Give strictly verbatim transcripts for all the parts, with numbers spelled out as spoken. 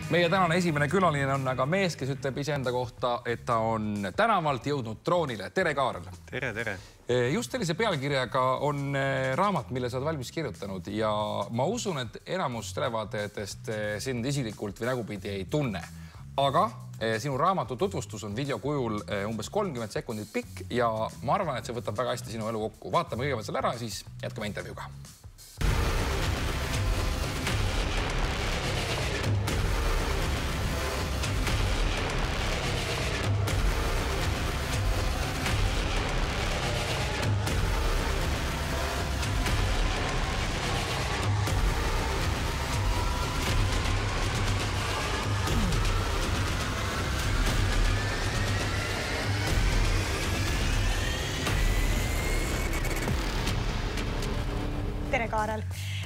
Meie tänane esimene külaline on aga mees, kes ütleb iseenda kohta, et ta on tänavalt jõudnud troonile. Tere, Kaarel! Tere, tere! Just sellise pealkirjaga on raamat, mille sa oled valmis kirjutanud ja ma usun, et enamus televaatajatest sind isiklikult või nägupidi ei tunne. Aga sinu raamatu tutvustus on videokujul umbes kolmkümmend sekundit pikk ja ma arvan, et see võtab väga hästi sinu elu kokku. Vaatame kõigepealt selle ära ja siis jätkame intervjuuga. Tere, Kaarel.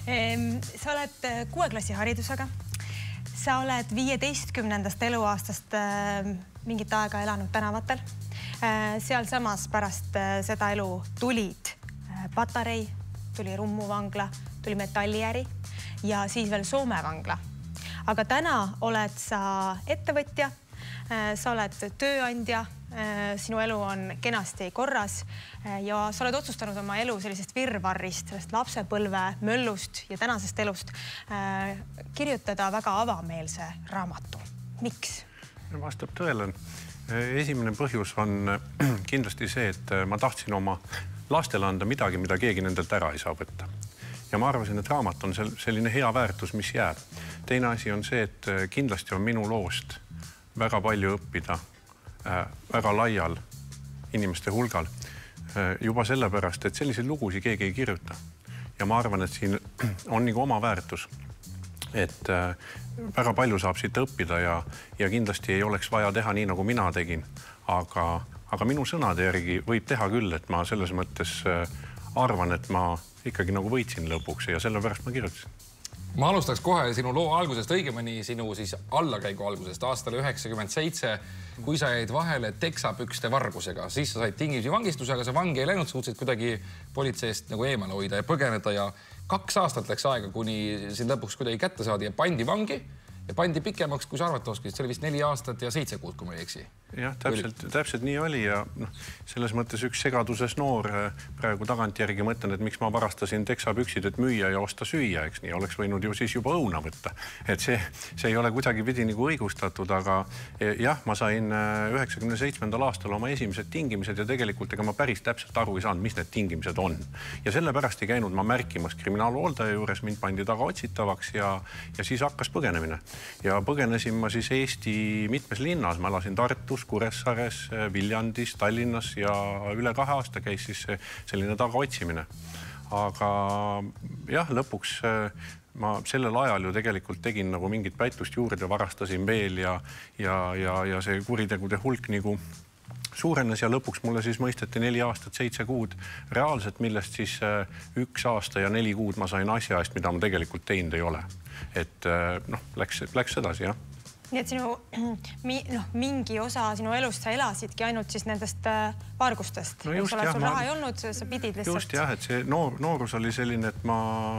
Sa oled kuue klassi haridusega. Sa oled viieteistkümnendast eluaastast mingit aega elanud tänavatel. Seal samas pärast seda elu tulid Patarei, tuli Rummu vangla, tuli Metalliäri ja siis veel Soome vangla. Aga täna oled sa ettevõtja, sa oled tööandja, sinu elu on kenasti korras ja sa oled otsustanud oma elu sellisest virvarrist, sellest lapsepõlve möllust ja tänasest elust kirjutada väga avameelse raamatu. Miks? Vastab tõele. Esimene põhjus on kindlasti see, et ma tahtsin oma lastele anda midagi, mida keegi nendelt ära ei saa võtta. Ja ma arvasin, et raamat on selline hea väärtus, mis jääb. Teine asi on see, et kindlasti on minu loost väga palju õppida väga laial inimeste hulgal. Juba sellepärast, et selliseid lugusi keegi ei kirjuta. Ja ma arvan, et siin on nagu oma väärtus, et väga palju saab siit õppida ja, ja kindlasti ei oleks vaja teha nii, nagu mina tegin. Aga, aga minu sõnade järgi võib teha küll, et ma selles mõttes arvan, et ma ikkagi nagu võitsin lõpuks ja sellepärast ma kirjutasin. Ma alustaks kohe sinu loo algusest, õigemini sinu siis allakäigu algusest aastal üheksakümmend seitse, kui sa jäid vahele teksapükste vargusega. Siis sa said tingimisi vangistuse, aga sa vangi ei läinud, suutsid kuidagi politseist nagu eemale hoida ja põgeneda ja kaks aastat läks aega, kuni sind lõpuks kuidagi kätte saadi ja pandi vangi ja pandi pikemaks, kui sa arvata oskasid. See oli vist neli aastat ja seitse kuud, kui ma ei eksi. Jah, täpselt, täpselt nii oli ja no, selles mõttes üks segaduses noor praegu tagantjärgi mõtlen, et miks ma varastasin teksapüksid, et müüa ja osta süüa, eks nii oleks võinud ju siis juba õuna võtta. Et see, see ei ole kuidagi pidi nagu õigustatud, aga jah, ma sain üheksakümne seitsmendal aastal oma esimesed tingimised ja tegelikult ega ma päris täpselt aru ei saanud, mis need tingimised on. Ja sellepärast ei käinud ma märkimas kriminaalhooldaja juures, mind pandi taga otsitavaks ja, ja siis hakkas põgenemine. Ja põgenesin ma siis Eesti mitmes linnas, ma elasin Tartus, Kuressaares, Viljandis, Tallinnas ja üle kahe aasta käis siis selline tagaotsimine. Aga jah, lõpuks ma sellel ajal ju tegelikult tegin nagu mingit pättust juurde, varastasin veel ja, ja, ja, ja see kuritegude hulk nagu suurenes ja lõpuks mulle siis mõisteti neli aastat, seitse kuud reaalselt, millest siis üks aasta ja neli kuud ma sain asja eest, mida ma tegelikult teinud ei ole. Et noh, läks, läks edasi, jah. Nii et sinu, no, mingi osa sinu elust sa elasidki ainult siis nendest vargustest. No just, sul jah, raha ma... ei olnud, sa pidid lihtsalt... Just jah, et see noor, noorus oli selline, et ma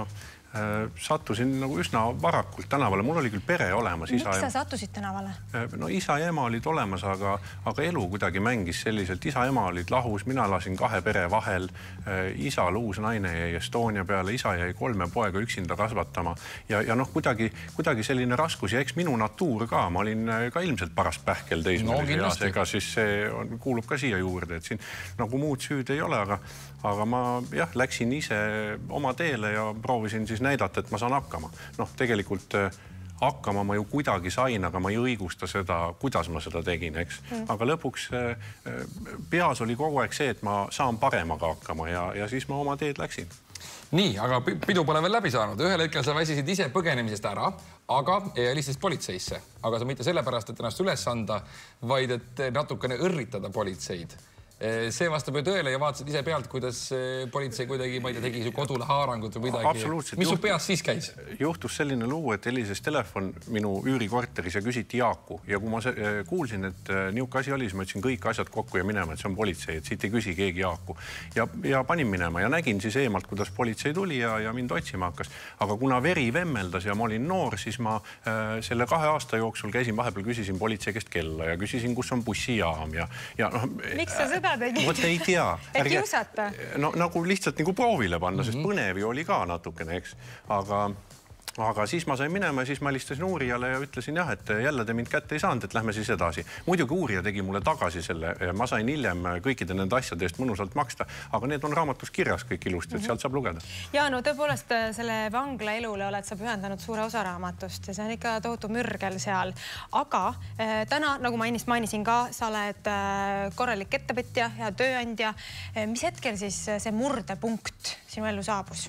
äh, sattusin nagu üsna varakult tänavale. Mul oli küll pere olemas. Miks isa sa ja... sattusid tänavale? No isa ja ema olid olemas, aga, aga elu kuidagi mängis selliselt. Isa ja ema olid lahus, mina elasin kahe pere vahel. Isa uus naine jäi Estonia peale, isa jäi kolme poega üksinda kasvatama. Ja, ja noh, kuidagi, kuidagi selline raskus ja eks minu natuur ka. Ma olin ka ilmselt parast pähkel teismelise no, ega siis see on, kuulub ka siia juurde, et siin nagu muud süüd ei ole, aga, aga ma jah, läksin ise oma teele ja proovisin siis näidata, et ma saan hakkama. Noh, tegelikult hakkama ma ju kuidagi sain, aga ma ei õigusta seda, kuidas ma seda tegin, eks. Mm. Aga lõpuks peas oli kogu aeg see, et ma saan paremaga hakkama ja, ja siis ma oma teed läksin. Nii, aga pidu pole veel läbi saanud. Ühel hetkel sa väsisid ise põgenemisest ära, aga helistasid politseisse. Aga sa mitte sellepärast, et ennast üles anda, vaid et natukene õrritada politseid. see vastab ju tõele ja vaatasid ise pealt, kuidas politsei kuidagi, ma ei tea, tegi su kodule haarangut või midagi. Mis su peas siis käis? Juhtus selline lugu, et helises telefon minu üürikorteris ja küsiti Jaaku. Ja kui ma kuulsin, et niuke asi oli, siis ma ütlesin kõik asjad kokku ja minema, et see on politsei, et siit ei küsi keegi Jaaku. Ja, ja panin minema ja nägin siis eemalt, kuidas politsei tuli ja, ja mind otsima hakkas. Aga kuna veri vemmeldas ja ma olin noor, siis ma äh, selle kahe aasta jooksul käisin, vahepeal küsisin politsei käest kella ja küsisin, kus on bussijaam ja, ja noh, miks sa seda tegid? Vot ei tea. Et kiusata? No, nagu lihtsalt nagu proovile panna, sest põnevi oli ka natukene, eks. Aga, aga siis ma sain minema ja siis ma helistasin uurijale ja ütlesin jah, et jälle te mind kätte ei saanud, et lähme siis edasi. Muidugi uurija tegi mulle tagasi selle. Ma sain hiljem kõikide nende asjade eest mõnusalt maksta, aga need on raamatus kirjas kõik ilusti, et sealt saab lugeda. Ja no tõepoolest selle vangla elule oled sa pühendanud suure osa raamatust ja see on ikka tohutu mürgel seal. Aga äh, täna, nagu ma ennist mainisin ka, sa oled äh, korralik ettevõtja ja tööandja. Mis hetkel siis see murdepunkt sinu ellu saabus?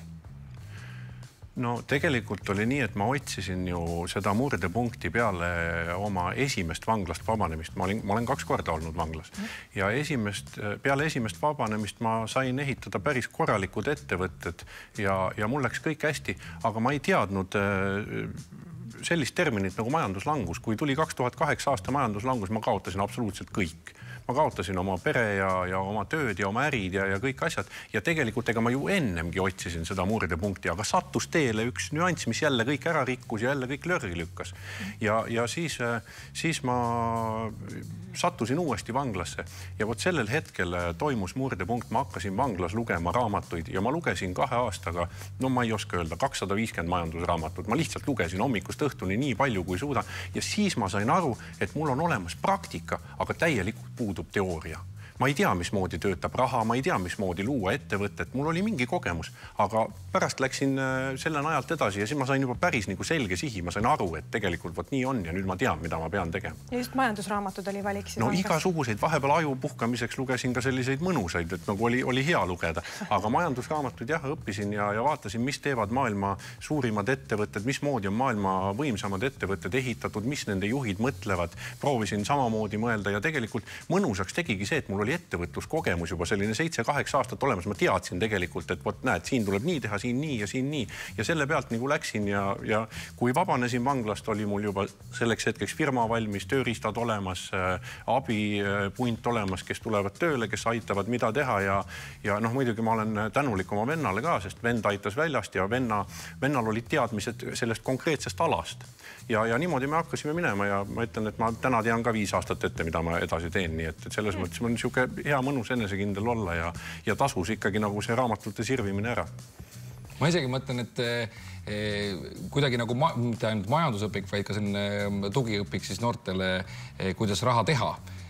No tegelikult oli nii, et ma otsisin ju seda murdepunkti peale oma esimest vanglast vabanemist. Ma olin, ma olen kaks korda olnud vanglas. Ja esimest, peale esimest vabanemist ma sain ehitada päris korralikud ettevõtted ja, ja mul läks kõik hästi, aga ma ei teadnud sellist terminit nagu majanduslangus. Kui tuli kaks tuhat kaheksa aasta majanduslangus, ma kaotasin absoluutselt kõik. Ma kaotasin oma pere ja, ja oma tööd ja oma ärid ja, ja kõik asjad. Ja tegelikult ega ma ju ennemgi otsisin seda murdepunkti, aga sattus teele üks nüanss, mis jälle kõik ära rikkus ja jälle kõik lörri lükkas. Ja, ja siis, siis ma sattusin uuesti vanglasse ja vot sellel hetkel toimus murdepunkt. Ma hakkasin vanglas lugema raamatuid ja ma lugesin kahe aastaga, no ma ei oska öelda, kakssada viiskümmend majandusraamatut. Ma lihtsalt lugesin hommikust õhtuni nii palju kui suudan ja siis ma sain aru, et mul on olemas praktika, aga täielikult puudub teooria. Ma ei tea, mismoodi töötab raha, ma ei tea, mismoodi luua ettevõtet. Mul oli mingi kogemus, aga pärast läksin selle ajalt edasi ja siis ma sain juba päris nagu selge sihi. Ma sain aru, et tegelikult võt nii on ja nüüd ma tean, mida ma pean tegema. Ja just majandusraamatud oli valik. No igasuguseid, vahepeal aju puhkamiseks lugesin ka selliseid mõnusaid, et nagu oli, oli hea lugeda. Aga majandusraamatud jah, õppisin ja, ja vaatasin, mis teevad maailma suurimad ettevõtted, mismoodi on maailma võimsamad ettevõtted ehitatud, mis nende juhid mõtlevad. Proovisin samamoodi mõelda ja tegelikult mõnusaks tegigi see, et mul oli ettevõtluskogemus juba selline seitse-kaheksa aastat olemas. Ma teadsin tegelikult, et vot näed, siin tuleb nii teha, siin nii ja siin nii. Ja selle pealt nagu läksin ja, ja kui vabanesin vanglast, oli mul juba selleks hetkeks firma valmis, tööriistad olemas, abipunt olemas, kes tulevad tööle, kes aitavad mida teha ja, ja noh, muidugi ma olen tänulik oma vennale ka, sest vend aitas väljast ja venna, vennal olid teadmised sellest konkreetsest alast. Ja, ja niimoodi me hakkasime minema ja ma ütlen, et ma täna tean ka viis aastat ette, mida ma edasi teen, nii et, et selles mõttes on niisugune hea mõnus enesekindel olla ja, ja tasus ikkagi nagu see raamatute sirvimine ära. Ma isegi mõtlen, et eh, kuidagi nagu ma, mitte ainult majandusõpik, vaid ka selline tugiõpik siis noortele, eh, kuidas raha teha.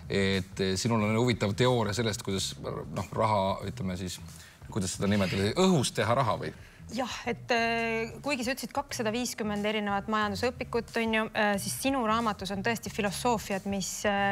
Et sinul on huvitav teooria sellest, kuidas noh, raha, ütleme siis, kuidas seda nimetada, õhus teha raha või? Jah, et kuigi sa ütlesid kakssada viiskümmend erinevat majandusõpikut, on ju, siis sinu raamatus on tõesti filosoofiad, mis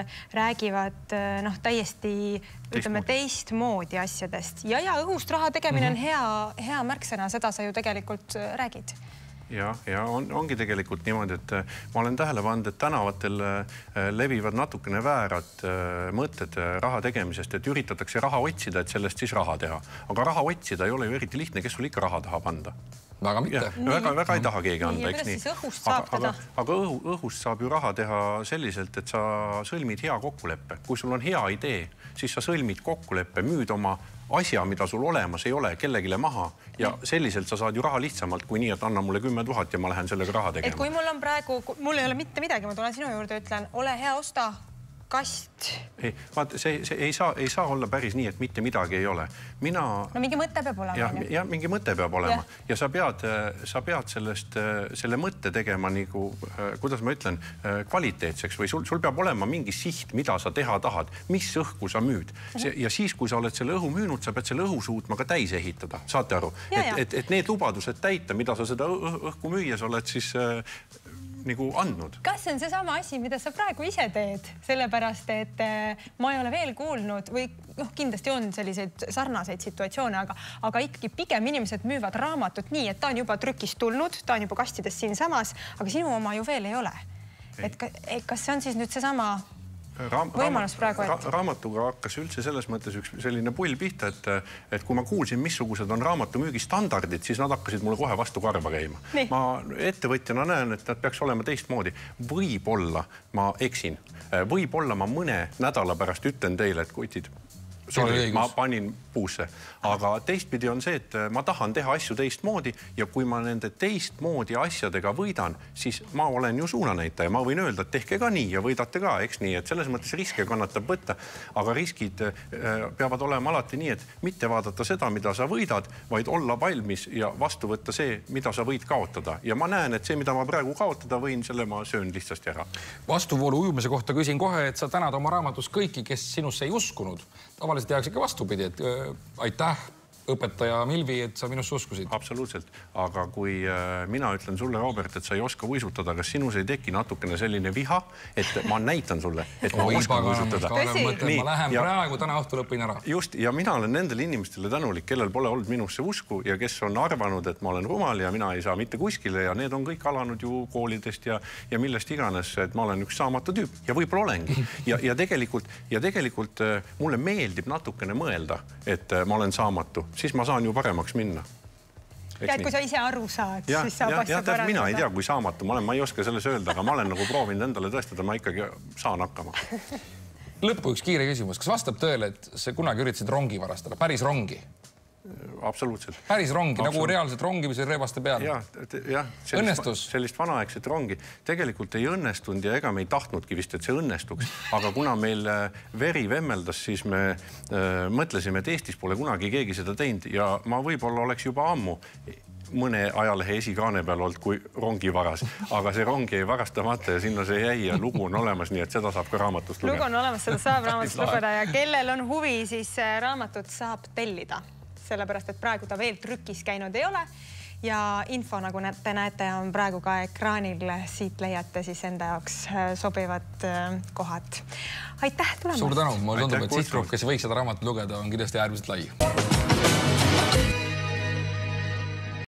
räägivad noh, täiesti ütleme, teistmoodi asjadest. Ja, ja õhust raha tegemine on hea, hea märksõna, seda sa ju tegelikult räägid. Ja, ja on, ongi tegelikult niimoodi, et ma olen tähele pannud, et tänavatel levivad natukene väärad mõtted raha tegemisest, et üritatakse raha otsida, et sellest siis raha teha. Aga raha otsida ei ole ju eriti lihtne, kes sul ikka raha tahab anda. Väga mitte. Väga, väga ei taha keegi anda, eks nii. Õhust saab aga, aga, aga õhu, õhust saab ju raha teha selliselt, et sa sõlmid hea kokkuleppe. Kui sul on hea idee, siis sa sõlmid kokkuleppe, müüd oma asja, mida sul olemas ei ole, kellegile maha ja selliselt sa saad ju raha lihtsamalt kui nii, et anna mulle kümme tuhat ja ma lähen sellega raha tegema. Et kui mul on praegu, mul ei ole mitte midagi, ma tulen sinu juurde, ütlen, ole hea, osta kast. Ei, vaata, see, see ei saa, ei saa olla päris nii, et mitte midagi ei ole. Mina... No mingi mõte peab olema. Ja, ja mingi mõte peab olema. Ja, ja sa pead, sa pead sellest, selle mõtte tegema nagu, kuidas ma ütlen, kvaliteetseks või sul, sul peab olema mingi siht, mida sa teha tahad, mis õhku sa müüd. See, ja siis, kui sa oled selle õhu müünud, sa pead selle õhu suutma ka täis ehitada. Saate aru? Ja, et, et, et need lubadused täita, mida sa seda õhku müües oled siis nagu andnud. Kas see on seesama asi, mida sa praegu ise teed? Sellepärast, et ma ei ole veel kuulnud või noh, kindlasti on selliseid sarnaseid situatsioone, aga, aga ikkagi pigem inimesed müüvad raamatut nii, et ta on juba trükist tulnud, ta on juba kastides siin samas, aga sinu oma ju veel ei ole. Et kas see on siis nüüd seesama Raam, võimalus praegu ra, raamatuga hakkas üldse selles mõttes üks selline pull pihta, et, et kui ma kuulsin, missugused on raamatumüügi standardid, siis nad hakkasid mulle kohe vastu karva käima. Nii. Ma ettevõtjana näen, et nad peaks olema teistmoodi. Võib-olla ma eksin. Võib-olla ma mõne nädala pärast ütlen teile, et kutid, sorry, ma panin puusse. Aga teistpidi on see, et ma tahan teha asju teistmoodi ja kui ma nende teistmoodi asjadega võidan, siis ma olen ju suunanäitaja. Ma võin öelda, et tehke ka nii ja võidate ka, eks nii, et selles mõttes riske kannatab võtta, aga riskid peavad olema alati nii, et mitte vaadata seda, mida sa võidad, vaid olla valmis ja vastu võtta see, mida sa võid kaotada. Ja ma näen, et see, mida ma praegu kaotada võin, selle ma söön lihtsasti ära. Vastuvoolu ujumise kohta küsin kohe, et sa tänad oma raamatus kõiki, kes sinusse ei uskunud. Tavaliselt tehakse ikka vastupidi, et äh, aitäh, õpetaja Milvi, et sa minusse uskusid. Absoluutselt. Aga kui äh, mina ütlen sulle, Robert, et sa ei oska uisutada, kas sinus ei teki natukene selline viha, et ma näitan sulle, et ma oskan uisutada. Ma lähen ja, praegu täna õhtul õpin ära. Just, ja mina olen nendele inimestele tänulik, kellel pole olnud minusse usku ja kes on arvanud, et ma olen rumal ja mina ei saa mitte kuskile ja need on kõik alanud ju koolidest ja, ja millest iganes, et ma olen üks saamatu tüüp ja võib-olla olengi. Ja, ja tegelikult, ja tegelikult äh, mulle meeldib natukene mõelda, et äh, ma olen saamatu. Siis ma saan ju paremaks minna. Ja, et kui sa ise aru saad, ja, siis saab ja, asja ja, parandada. Mina ei tea, kui saamatu ma olen, ma ei oska selles öelda, aga ma olen nagu proovinud endale tõestada, ma ikkagi saan hakkama. Lõppu üks kiire küsimus. Kas vastab tõele, et see kunagi üritasid rongi varastada? Päris rongi? Absoluutselt. Päris rongi, Absoluut. Nagu reaalselt rongi, mis on reevaste peal. Ja, ja, sellist, õnnestus? Sellist vanaaegset rongi. Tegelikult ei õnnestunud ja ega me ei tahtnudki vist, et see õnnestuks. Aga kuna meil veri vemmeldas, siis me äh, mõtlesime, et Eestis pole kunagi keegi seda teinud ja ma võib-olla oleks juba ammu mõne ajalehe esikaane peal olnud, kui rongi varas. Aga see rongi ei varastamata ja sinna see jäi ja lugu on olemas, nii et seda saab ka raamatust lugeda. Lugu on olemas, seda saab raamatust lugeda ja kellel on huvi, siis raamatut saab tellida. Sellepärast, et praegu ta veel trükis käinud ei ole ja info, nagu te näete, on praegu ka ekraanil. Siit leiate siis enda jaoks sobivad kohad. Aitäh tulemast! Suur tänu! Mulle tundub, et sihtgrupp, kes võiks seda raamatut lugeda, on kindlasti äärmiselt lai.